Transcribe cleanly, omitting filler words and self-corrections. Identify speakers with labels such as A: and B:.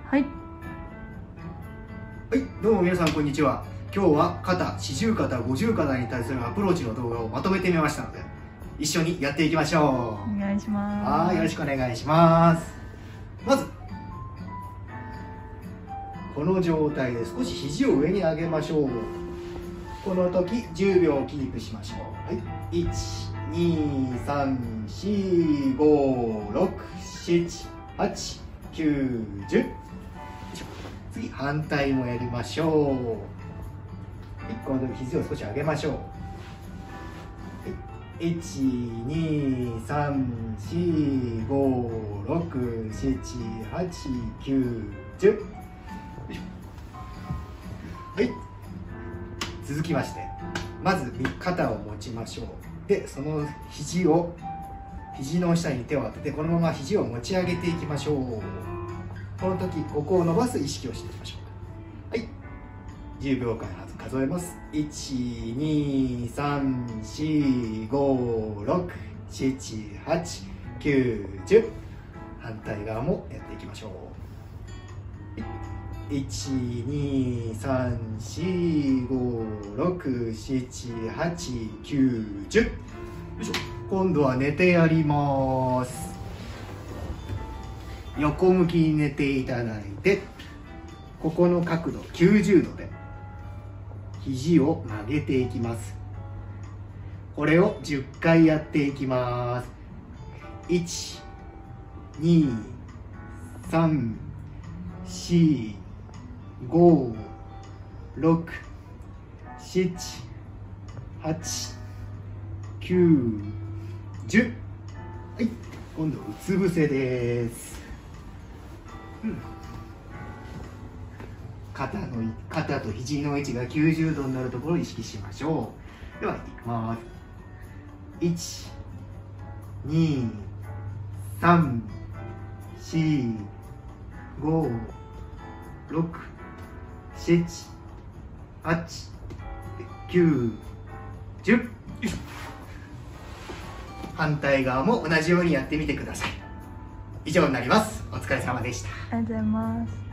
A: はい。
B: はい、どうも皆さんこんにちは。今日は肩、四十肩、五十肩に対するアプローチの動画をまとめてみましたので、一緒にやっていきましょう。
A: お願いします。
B: はい、よろしくお願いします。まず、この状態で少し肘を上に上げましょう。この時10秒キープしましょう。はい、1、2、3、4、5、6、7、8、9、10。次、反対もやりましょう。はい、この時肘を少し上げましょう。はい、1、2、3、4、5、6、7、8、9、10。はい、続きまして、まず肩を持ちましょう。で、その肘の下に手を当てて、このまま肘を持ち上げていきましょう。この時、ここを伸ばす意識をしていきましょう。はい、10秒間数えます。1、2、3、4、5、6、7、8、9、10。反対側もやっていきましょう。1、2、3、4、5、6、7、8、9、10。よいしょ。今度は寝てやります。横向きに寝ていただいて、ここの角度90度で肘を曲げていきます。これを10回やっていきます。1、2、3、4、5、6、7、8、9、10。はい、今度うつ伏せです。肩と肘の位置が90度になるところを意識しましょう。では、いきます。1、2、3、4、5、6、7、8、9、10。反対側も同じようにやってみてください。以上になります。お疲れ様でした。
A: ありがとうございます。